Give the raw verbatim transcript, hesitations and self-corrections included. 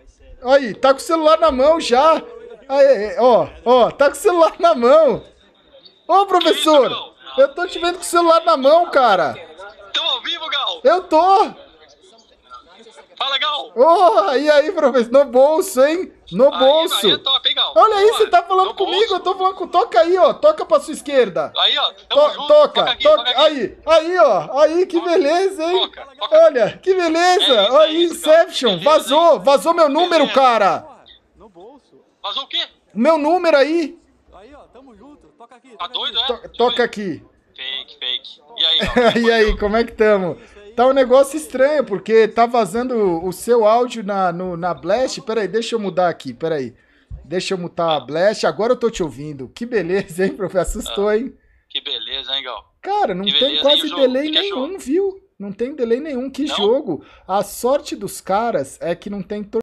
Aí, tá com o celular na mão já. Aí, ó, ó, tá com o celular na mão. Ô, professor, eu tô te vendo com o celular na mão, cara. Tamo ao vivo, Gal. Eu tô. Fala, Gal. Ô, e aí, professor? No bolso, hein? No Aí, bolso. aí é top, hein, Gal? Olha aí, Boa. você tá falando No comigo, bolso. eu tô falando com... Toca aí, ó, toca pra sua esquerda. Aí, ó, tamo To- junto. toca, Toca aqui, toca, toca aqui. aí, aí, ó, aí, que beleza, hein? Toca, toca. Olha, que beleza, É isso, olha é aí, isso, cara. Inception, Beleza, vazou, hein? vazou meu número, Beleza. cara. Vazou o quê? Meu número aí, Aí, ó, tamo junto. Toca aqui. Tá doido, é? To- toca aqui. Fake, fake. E aí, Gal? E aí, como é que tamo? Tá um negócio estranho, porque tá vazando o seu áudio na, no, na Blast. Peraí, deixa eu mudar aqui, peraí. Deixa eu mutar a Blast, agora eu tô te ouvindo. Que beleza, hein, professor? Assustou, hein? Que beleza, hein, Gal? Cara, não Que tem beleza, quase hein, o jogo? delay Que que nenhum, achou? viu? Não tem delay nenhum. Que Não? jogo. A sorte dos caras é que não tem